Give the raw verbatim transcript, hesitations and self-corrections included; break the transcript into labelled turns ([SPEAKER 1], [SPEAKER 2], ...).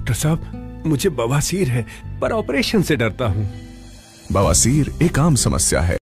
[SPEAKER 1] Doctor साहब, मुझे बवासीर है पर ऑपरेशन से डरता हूँ।
[SPEAKER 2] बवासीर एक आम समस्या है